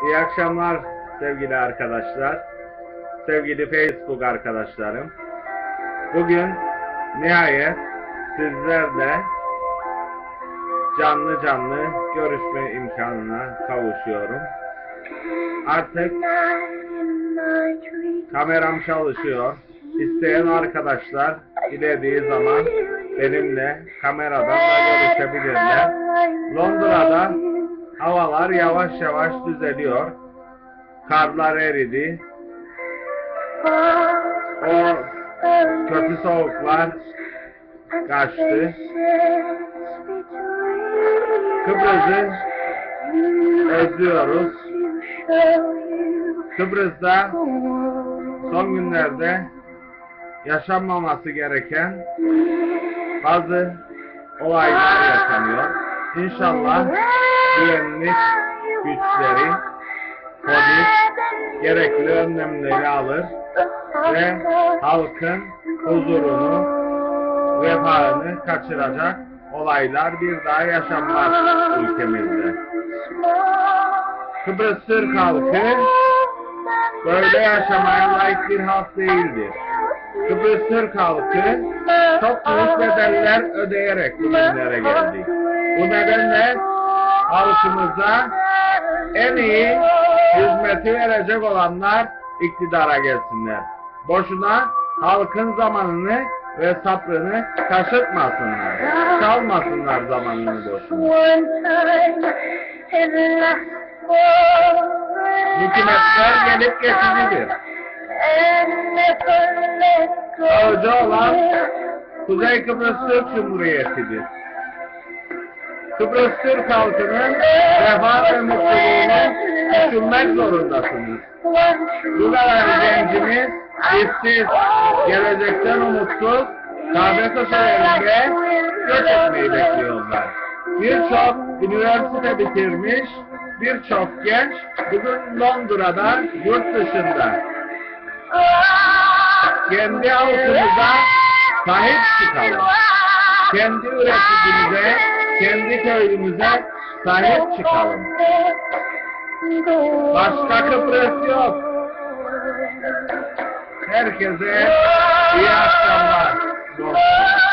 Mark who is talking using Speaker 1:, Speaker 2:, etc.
Speaker 1: İyi akşamlar sevgili arkadaşlar, sevgili Facebook arkadaşlarım. Bugün nihayet sizlerle canlı görüşme imkanına kavuşuyorum. Artık kameram çalışıyor. İsteyen arkadaşlar dilediği zaman benimle kameradan da görüşebilirler. Londra'da havalar yavaş yavaş düzeliyor. Karlar eridi. O kötü soğuklar kaçtı. Kıbrıs'ı özlüyoruz. Kıbrıs'ta son günlerde yaşanmaması gereken bazı olaylar yaşanıyor. İnşallah güvenlik güçleri, polis gerekli önlemleri alır ve halkın huzurunu, refahını kaçıracak olaylar bir daha yaşanmaz ülkemizde. Kıbrıs Türk halkı böyle yaşamaya layık bir halk değildir. Kıbrıs Türk halkı çok büyük bedeller ödeyerek bugünlere geldi. Bu nedenle halkımıza en iyi hizmeti verecek olanlar iktidara gelsinler. Boşuna halkın zamanını ve sabrını taşıtmasınlar. Çalmasınlar zamanını boşuna. Hükümetler gelip geçicidir. Kalıcı olan Kuzey Kıbrıs Türk Cumhuriyeti'dir. Kıbrıs Türk halkının refah ve mutluluğunu düşünmek zorundasınız. Bu kadar gencimiz işsiz, gelecekten umutsuz, KBK şehirinde göç etmeyi bekliyorlar. Birçok üniversite bitirmiş, birçok genç bugün Londra'da, yurt dışında. Kendi halkımıza sahip çıkalım. Kendi üreticimize, kendi köyümüze sahip çıkalım. Başka Kıbrıs yok. Herkese iyi akşamlar dostlar.